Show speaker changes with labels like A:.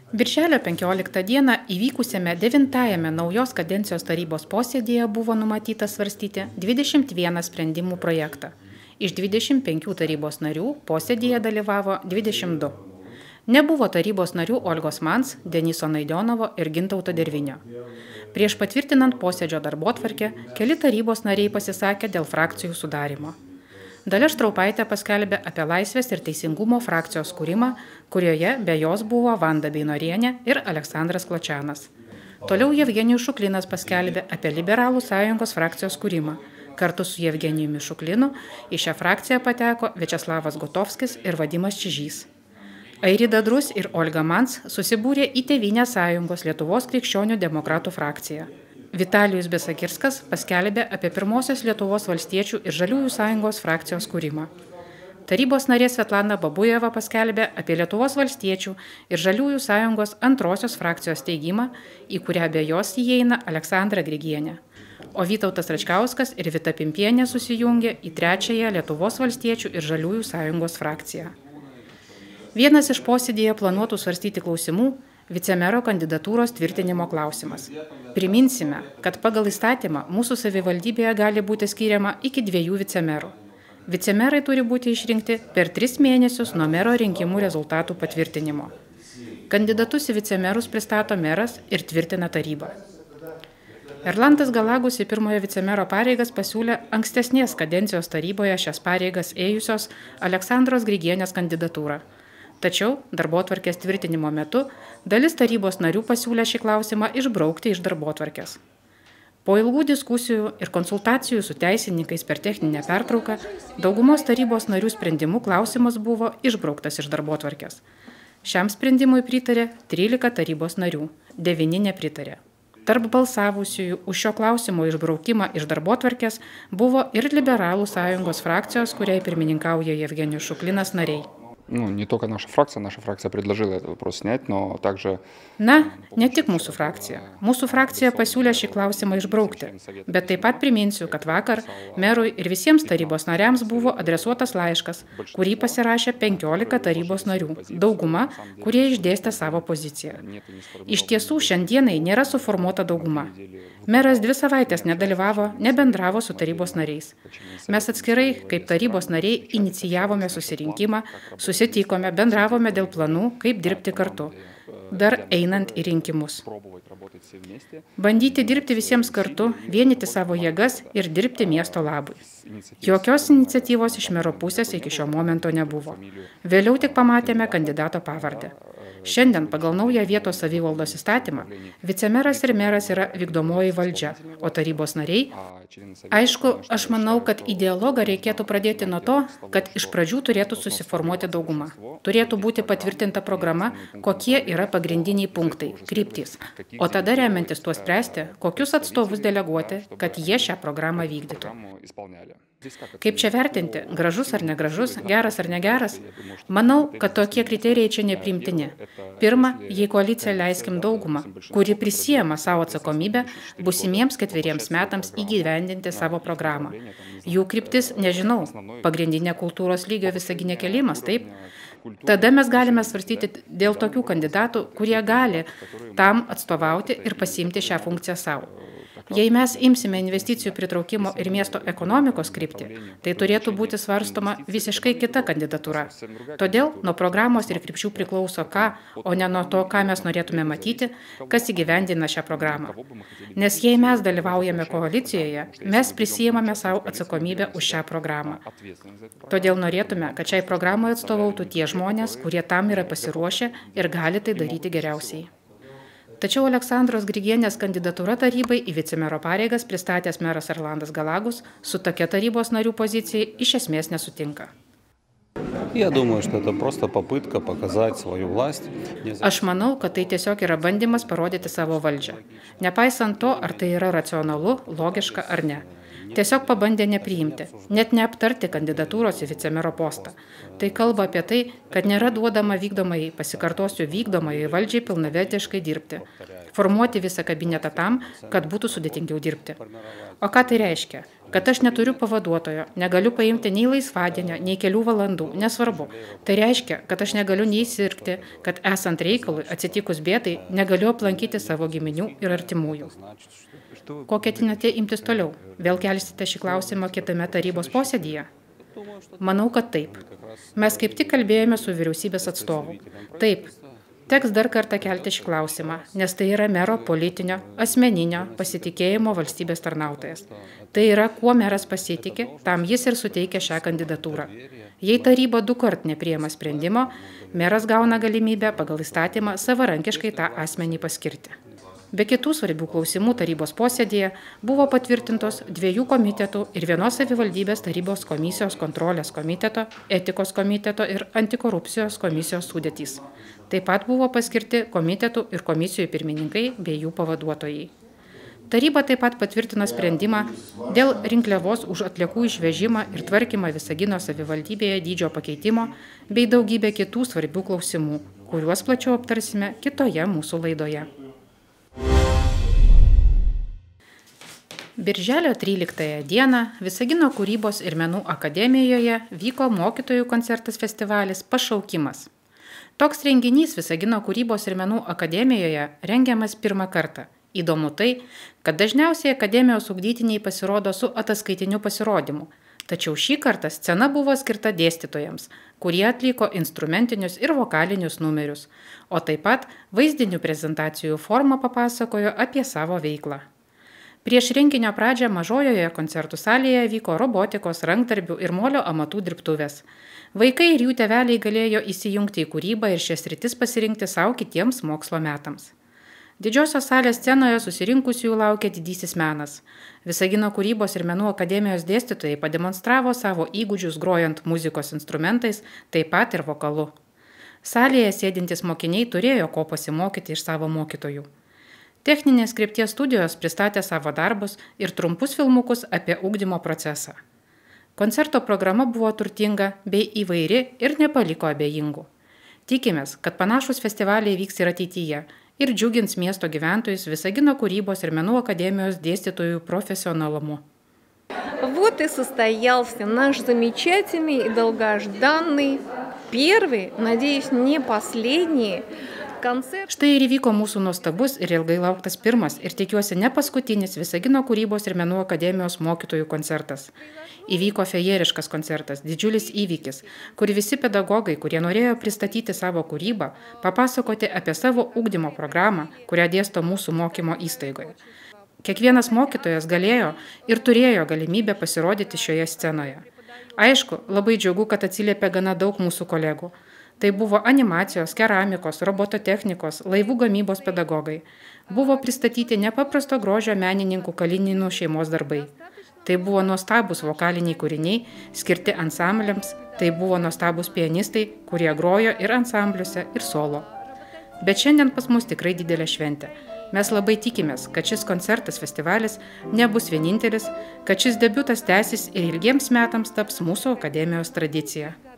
A: Birželio 15 dieną įvykusiame 9-ajame naujos kadencijos tarybos posėdėje buvo numatyta svarstyti 21 sprendimų projektą. Iš 25 tarybos narių posėdėje dalyvavo 22. Nebuvo tarybos narių Olgos Mans, Deniso Naidionovo ir Gintauto Dervinio. Prieš patvirtinant posėdžio darbotvarkę, keli tarybos nariai pasisakė dėl frakcijų sudarimo. Dalia Štraupaitė paskelbė apie Laisvės ir Teisingumo frakcijos kūrimą, kurioje be jos buvo Vanda Beinorienė ir Aleksandras Kločianas. Toliau Jevgenijus Šuklinas paskelbė apie Liberalų sąjungos frakcijos kūrimą. Kartu su Jevgenijumi Šuklinu į šią frakciją pateko Viačeslavas Gutovskis ir Vadimas Čižys. Airida Drus ir Olga Mans susibūrė į Tėvynės sąjungos Lietuvos krikščionių demokratų frakciją. Vitalijus Besagirskas paskelbė apie pirmosios Lietuvos valstiečių ir Žaliųjų sąjungos frakcijos kūrimą. Tarybos narė Svetlana Babujeva paskelbė apie Lietuvos valstiečių ir Žaliųjų sąjungos antrosios frakcijos steigimą, į kurią be jos įeina Aleksandra Grigienė. O Vytautas Račkauskas ir Vita Pimpienė susijungė į trečiąją Lietuvos valstiečių ir Žaliųjų sąjungos frakciją. Vienas iš posėdėje planuotų svarstyti klausimų – vicemero kandidatūros tvirtinimo klausimas. Priminsime, kad pagal įstatymą mūsų savivaldybėje gali būti skiriama iki 2 vicemerų. Vicemerai turi būti išrinkti per 3 mėnesius nuo mero rinkimų rezultatų patvirtinimo. Kandidatus į vicemerus pristato meras ir tvirtina taryba. Erlandas Galagus į pirmojo vicemero pareigas pasiūlė ankstesnės kadencijos taryboje šias pareigas ėjusios Aleksandros Grigienės kandidatūrą. Tačiau darbotvarkės tvirtinimo metu dalis tarybos narių pasiūlė šį klausimą išbraukti iš darbotvarkės. Po ilgų diskusijų ir konsultacijų su teisininkais per techninę pertrauką, daugumos tarybos narių sprendimų klausimas buvo išbrauktas iš darbotvarkės. Šiam sprendimui pritarė 13 tarybos narių, 9 nepritarė. Tarp balsavusiųjų už šio klausimo išbraukimą iš darbotvarkės buvo ir Liberalų sąjungos frakcijos, kuriai pirmininkauja Jevgenijus Šuklinas nariai.
B: Не только наша фракция предложила этот вопрос снять, но также...
A: Na, ne tik mūsų frakcija. Mūsų frakcija pasiūlė šį klausimą išbraukti. Bet taip pat priminsiu, kad vakar merui ir visiems tarybos nariams buvo adresuotas laiškas, kurį pasirašė 15 tarybos narių, dauguma, kurie išdėstė savo poziciją. Iš tiesų, šiandienai nėra suformuota dauguma. Meras 2 savaitės nedalyvavo, nebendravo su tarybos nariais. Mes atskirai, kaip tarybos nariai, inicijavome susirinkimą, susitikome, bendravome dėl planų, kaip dirbti kartu, dar einant į rinkimus. Bandyti dirbti visiems kartu, vienyti savo jėgas ir dirbti miesto labui. Jokios iniciatyvos iš mero pusės iki šio momento nebuvo. Vėliau tik pamatėme kandidato pavardę. Šiandien pagal naują vietos savivaldos įstatymą vicemeras ir meras yra vykdomoji valdžia, o tarybos nariai. Aišku, aš manau, kad į dialogą reikėtų pradėti nuo to, kad iš pradžių turėtų susiformuoti dauguma. Turėtų būti patvirtinta programa, kokie yra pagrindiniai punktai, kryptys. O tada remiantis tuo spręsti, kokius atstovus deleguoti, kad jie šią programą vykdytų. Kaip čia vertinti, gražus ar negražus, geras ar negeras? Manau, kad tokie kriterijai čia nepriimtini. Pirma, jei koalicija leiskim daugumą, kuri prisiema savo atsakomybę būsimiems 4 metams įgyvendinti savo programą. Jų kryptis, nežinau, pagrindinė kultūros lygio Visagine kėlimas, taip? Tada mes galime svarstyti dėl tokių kandidatų, kurie gali tam atstovauti ir pasiimti šią funkciją savo. Jei mes imsime investicijų pritraukimo ir miesto ekonomikos kryptį, tai turėtų būti svarstoma visiškai kita kandidatūra. Todėl nuo programos ir krypčių priklauso ką, o ne nuo to, ką mes norėtume matyti, kas įgyvendina šią programą. Nes jei mes dalyvaujame koalicijoje, mes prisiimame savo atsakomybę už šią programą. Todėl norėtume, kad šiai programai atstovautų tie žmonės, kurie tam yra pasiruošę ir gali tai daryti geriausiai. Tačiau Aleksandros Grigienės kandidatūra tarybai į vicemero pareigas pristatęs meras Erlandas Galagus su tokia tarybos narių pozicija iš esmės nesutinka. Aš manau, kad tai tiesiog yra bandymas parodyti savo valdžią. Nepaisant to, ar tai yra racionalu, logiška ar ne. Tiesiog pabandė nepriimti, net neaptarti kandidatūros į vicemero postą. Tai kalba apie tai, kad nėra duodama vykdomai, pasikartosiu, vykdomai valdžiai pilnavertiškai dirbti, formuoti visą kabinetą tam, kad būtų sudėtingiau dirbti. O ką tai reiškia? kad aš neturiu pavaduotojo, negaliu paimti nei laisvadienio, nei kelių valandų, nesvarbu. Tai reiškia, kad aš negaliu nei sirgti, kad esant reikalui, atsitikus bėdai, negaliu aplankyti savo giminių ir artimųjų. Ko ketinate imtis toliau? Vėl kelsite šį klausimą kitame tarybos posėdyje? Manau, kad taip. Mes kaip tik kalbėjome su vyriausybės atstovu. Taip, teks dar kartą kelti šį klausimą, nes tai yra mero politinio, asmeninio pasitikėjimo valstybės tarnautojas. Tai yra, kuo meras pasitikė, tam jis ir suteikia šią kandidatūrą. Jei taryba 2 kart nepriima sprendimo, meras gauna galimybę pagal įstatymą savarankiškai tą asmenį paskirti. Be kitų svarbių klausimų tarybos posėdėje buvo patvirtintos 2 komitetų ir 1 savivaldybės tarybos komisijos kontrolės komiteto, etikos komiteto ir antikorupcijos komisijos sudėtys. Taip pat buvo paskirti komitetų ir komisijų pirmininkai bei jų pavaduotojai. Taryba taip pat patvirtino sprendimą dėl rinkliavos už atliekų išvežimą ir tvarkymą Visagino savivaldybėje dydžio pakeitimo bei daugybę kitų svarbių klausimų, kuriuos plačiau aptarsime kitoje mūsų laidoje. Birželio 13 dieną Visagino kūrybos ir menų akademijoje vyko mokytojų koncertas festivalis Pašaukimas. Toks renginys Visagino kūrybos ir menų akademijoje rengiamas 1 kartą. Įdomu tai, kad dažniausiai akademijos ugdytiniai pasirodo su ataskaitiniu pasirodymu, tačiau šį kartą scena buvo skirta dėstytojams, kurie atliko instrumentinius ir vokalinius numerius, o taip pat vaizdinių prezentacijų formą papasakojo apie savo veiklą. Prieš renginio pradžią mažojoje koncertų salėje vyko robotikos, rankdarbių ir molio amatų dirbtuvės. Vaikai ir jų tėveliai galėjo įsijungti į kūrybą ir šias sritis pasirinkti savo kitiems mokslo metams. Didžiosios salės scenoje susirinkusiųjų laukė didysis menas. Visagino kūrybos ir menų akademijos dėstytojai pademonstravo savo įgūdžius grojant muzikos instrumentais, taip pat ir vokalu. Salėje sėdintys mokiniai turėjo ko pasimokyti iš savo mokytojų. Techninės krypties studijos pristatė savo darbus ir trumpus filmukus apie ugdymo procesą. Koncerto programa buvo turtinga bei įvairi ir nepaliko abejingų. Tikimės, kad panašus festivaliai vyks ir ateityje ir džiugins miesto gyventojus Visagino kūrybos ir menų академijos дėstytojų профессионалуму.
C: Вот и состоялся наш замечательный и долгожданный, первый, надеюсь, не последний концерт.
A: Štai ir įvyko mūsų nuostabus ir ilgai lauktas pirmas ir tikiuosi ne paskutinis Visagino kūrybos ir menų akademijos mokytojų koncertas. Įvyko fejeriškas koncertas, didžiulis įvykis, kur visi pedagogai, kurie norėjo pristatyti savo kūrybą, papasakoti apie savo ugdymo programą, kurią dėsto mūsų mokymo įstaigoje. Kiekvienas mokytojas galėjo ir turėjo galimybę pasirodyti šioje scenoje. Aišku, labai džiugu, kad atsiliepė gana daug mūsų kolegų. Tai buvo animacijos, keramikos, robototechnikos, laivų gamybos pedagogai. Buvo pristatyti nepaprasto grožio menininkų Kalininų šeimos darbai. Tai buvo nuostabus vokaliniai kūriniai, skirti ansambliams, tai buvo nuostabus pianistai, kurie grojo ir ansambliuose, ir solo. Bet šiandien pas mus tikrai didelė šventė. Mes labai tikimės, kad šis koncertas festivalis nebus vienintelis, kad šis debiutas tęsis ir ilgiems metams taps mūsų akademijos tradicija.